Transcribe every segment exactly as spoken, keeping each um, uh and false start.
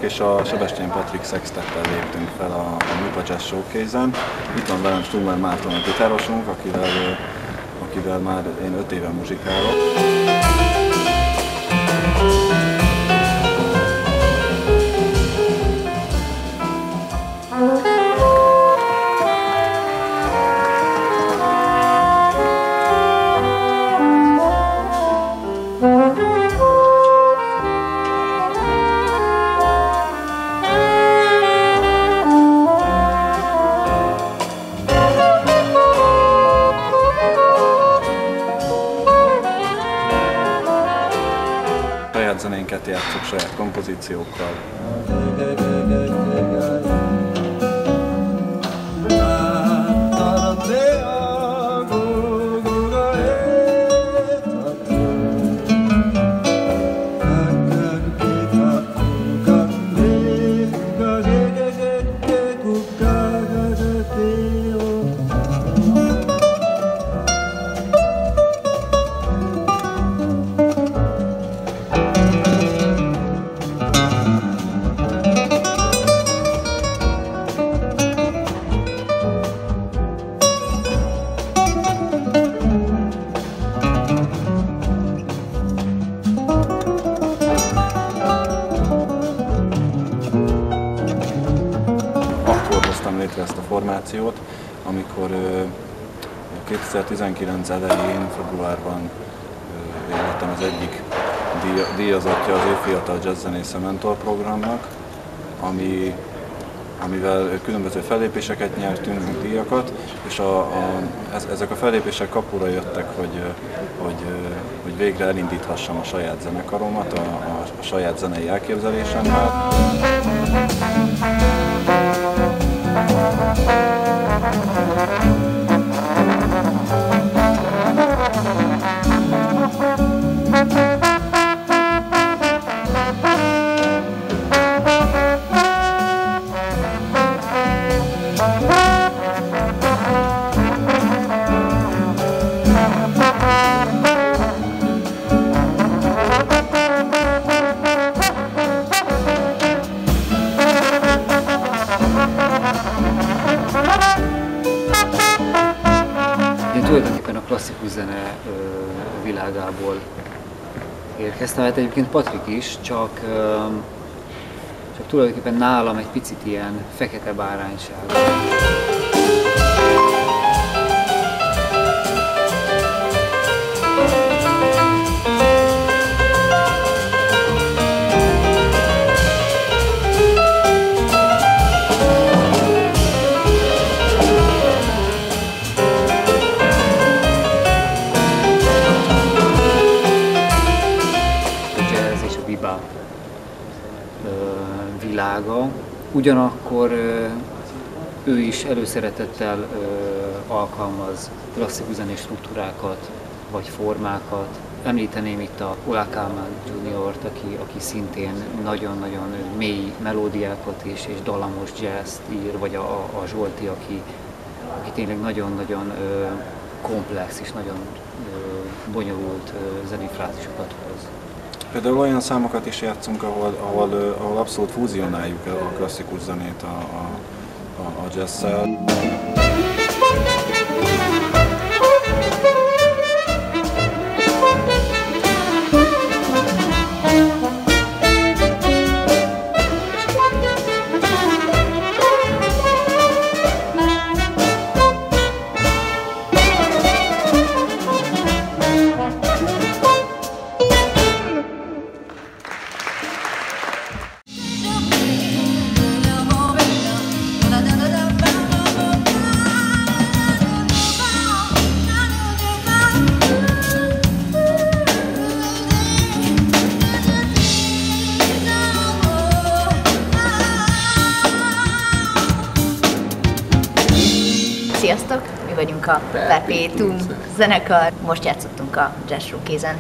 és a Sebestyén Patrik Sextettel léptünk fel a, a Muta Jazz Showcase-en. Itt van velem Stummel Márton, a gitárosunk, akivel, akivel már én öt éve muzsikálok. Saját zenénket játszok, saját kompozíciókkal. Létre ezt a formációt, amikor kétezer-tizenkilenc elején, februárban én lettem az egyik díjazottja az Év Fiatal Jazzzenésze Mentor programnak, ami, amivel különböző fellépéseket nyertünk, díjakat, és a, a, ezek a fellépések kapura jöttek, hogy, hogy, hogy végre elindíthassam a saját zenekaromat, a, a, a saját zenei elképzelésemmel. Én tulajdonképpen a klasszikus zene ö, világából érkeztem, hát egyébként Patrik is, csak, ö, csak tulajdonképpen nálam egy picit ilyen fekete bárányság. Világa. Ugyanakkor ő is előszeretettel alkalmaz klasszikus zenés struktúrákat vagy formákat. Említeném itt a Ola Kálmán juniort, aki, aki szintén nagyon-nagyon mély melódiákat és, és dallamos jazzt ír, vagy a, a Zsolti, aki, aki tényleg nagyon-nagyon komplex és nagyon bonyolult zenefrázisokat hoz. Például olyan számokat is játszunk, ahol, ahol, ahol abszolút fúzionáljuk a klasszikus zenét a, a, a jazz-szel. Sziasztok! Mi vagyunk a Perpetuum zenekar. Most játszottunk a Jazz Showcase-en.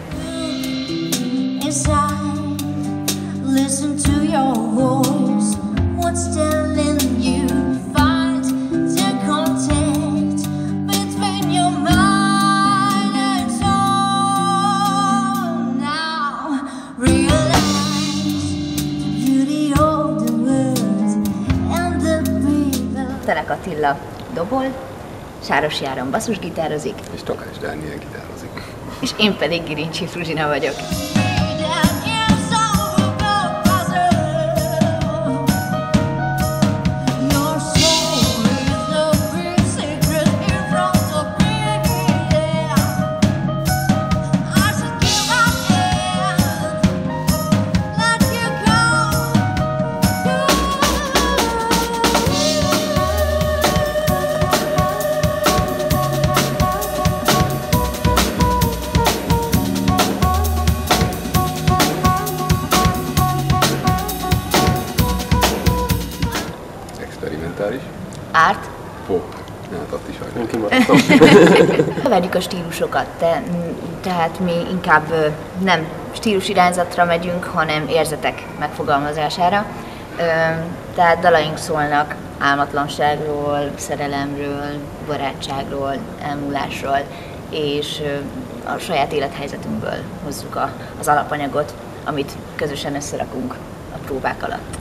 Realize the beauty of Telek Attila dobol, Sárosi Áron basszusgitározik, és Takács Dániel gitározik. és én pedig Girincsi Fruzsina vagyok. Experimentális. Árt. Pop. Hát ott is vagyok. Kimaradtam. Keverjük a stílusokat, te, tehát mi inkább ö, nem stílusirányzatra megyünk, hanem érzetek megfogalmazására. Ö, tehát dalaink szólnak álmatlanságról, szerelemről, barátságról, elmúlásról, és ö, a saját élethelyzetünkből hozzuk a, az alapanyagot, amit közösen összerakunk a próbák alatt.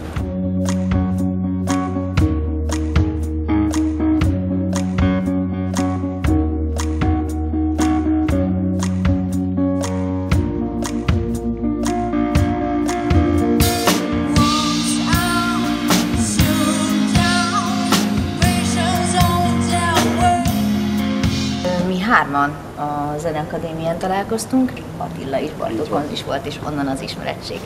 Hárman a Zeneakadémián találkoztunk, Attila is, Bartók is volt, és onnan az ismerettség.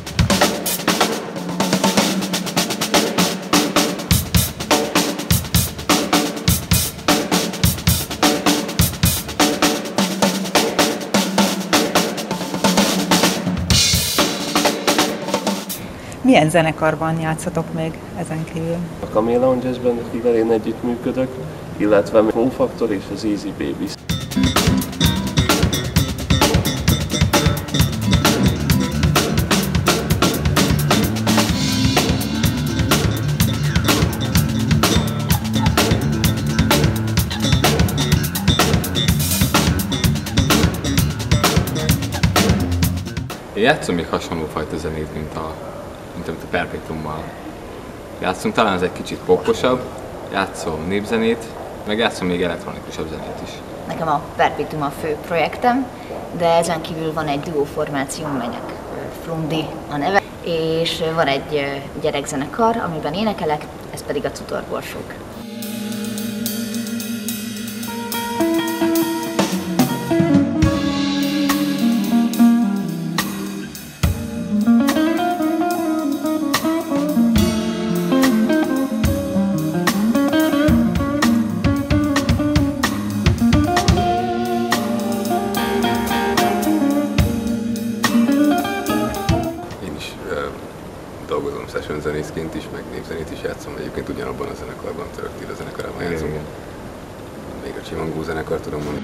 Milyen zenekarban játszatok még ezen kívül? A Chameleon Jazzben, akivel én együttműködök, illetve a Flow Factor és az Easy Babies. Én játszom még hasonló fajta zenét, mint a, mint amit a Perpetuummal játszunk. Talán ez egy kicsit poposabb, játszom népzenét, meg játszom még elektronikusabb zenét is. Nekem a Perpetuum a fő projektem, de ezen kívül van egy duóformációm, melynek Flundi a neve, és van egy gyerekzenekar, amiben énekelek, ez pedig a Cutorborsók. Dolgozom session zenészként is, meg népzenét is játszom, egyébként ugyanabban a zenekarban, Török a zenekarában játszom. Még a Csimangó zenekar tudom mondani.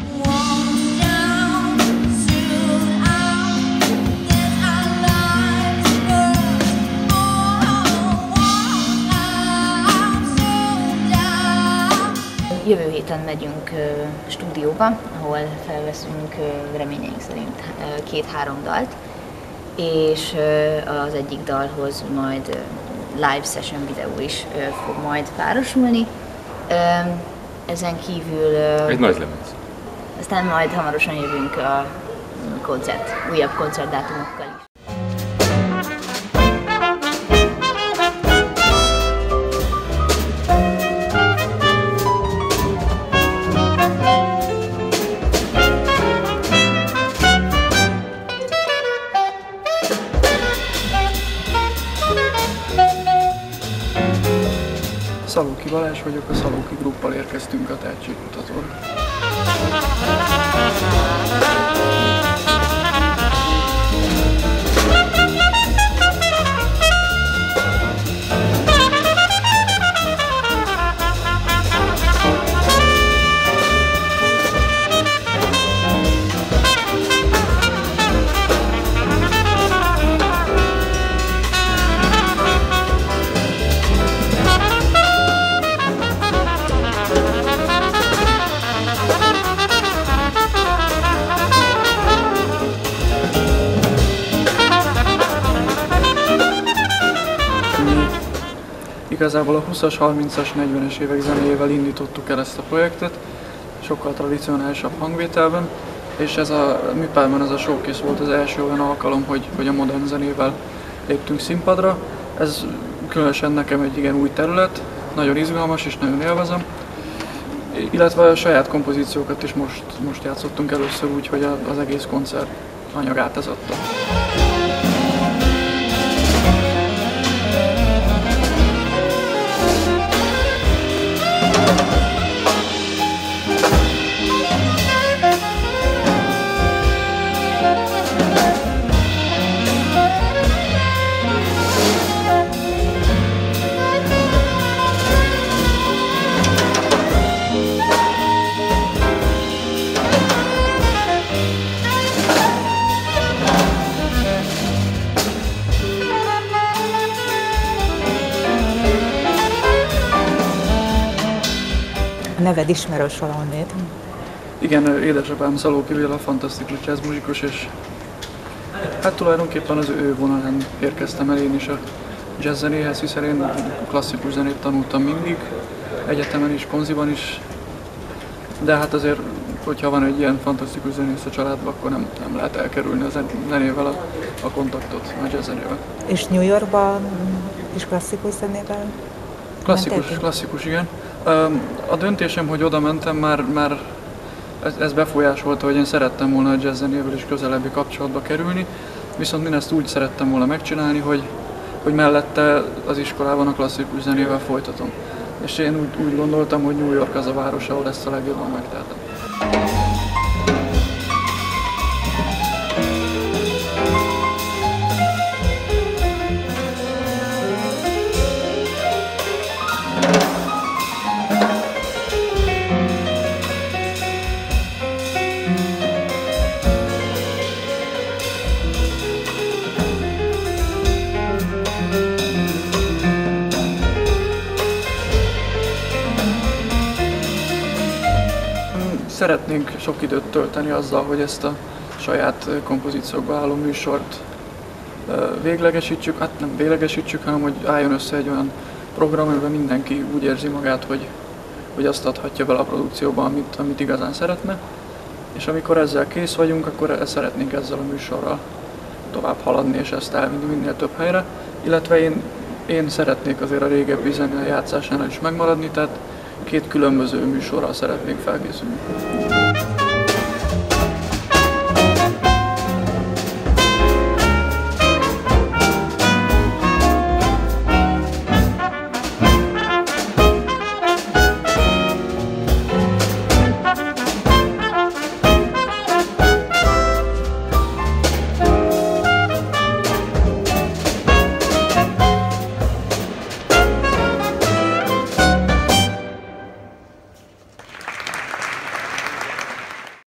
Jövő héten megyünk uh, stúdióba, ahol felveszünk uh, reményeink szerint uh, két-három dalt, és uh, az egyik dalhoz majd uh, live session videó is uh, fog majd párosulni. Uh, ezen kívül... Uh, Egy nagy lemez. Aztán majd hamarosan jövünk a koncert, újabb koncertdátumokkal is. Szalóki Balázs vagyok, a Szalóki Gruppal érkeztünk a tehetségmutatóra. Igazából a húszas, harmincas, negyvenes évek zenéjével indítottuk el ezt a projektet, sokkal tradicionálisabb hangvételben, és ez a műpában ez a showcase volt az első olyan alkalom, hogy, hogy a modern zenével léptünk színpadra. Ez különösen nekem egy igen új terület, nagyon izgalmas és nagyon élvezem. Illetve a saját kompozíciókat is most, most játszottunk először úgy, hogy az egész koncert anyagát ez adta. A neved ismerős valahonnét. Igen, édesapám Szalóki Béla fantasztikus jazzmuzikus, és hát tulajdonképpen az ő vonalán érkeztem el én is a jazzzenéhez, hiszen én klasszikus zenét tanultam mindig, egyetemen is, konziban is, de hát azért, hogyha van egy ilyen fantasztikus zenész a családban, akkor nem, nem lehet elkerülni a zenével a, a kontaktot, a jazzzenével. És New Yorkban is klasszikus zenével? Klasszikus, klasszikus, igen. A döntésem, hogy oda mentem, már, már ez, ez befolyásolta, hogy én szerettem volna a jazzzenével is közelebbi kapcsolatba kerülni, viszont én ezt úgy szerettem volna megcsinálni, hogy, hogy mellette az iskolában a klasszikus zenével folytatom. És én úgy, úgy gondoltam, hogy New York az a város, ahol ezt a legjobban megtehetem. Szeretnénk sok időt tölteni azzal, hogy ezt a saját kompozíciókba álló műsort véglegesítsük, hát nem véglegesítsük, hanem hogy álljon össze egy olyan program, amiben mindenki úgy érzi magát, hogy, hogy azt adhatja bele a produkcióba, amit, amit igazán szeretne. És amikor ezzel kész vagyunk, akkor szeretnénk ezzel a műsorral tovább haladni, és ezt elvinni minél több helyre. Illetve én, én szeretnék azért a régebbi zene játszásánál is megmaradni, tehát két különböző műsorral szeretnénk felkészülni.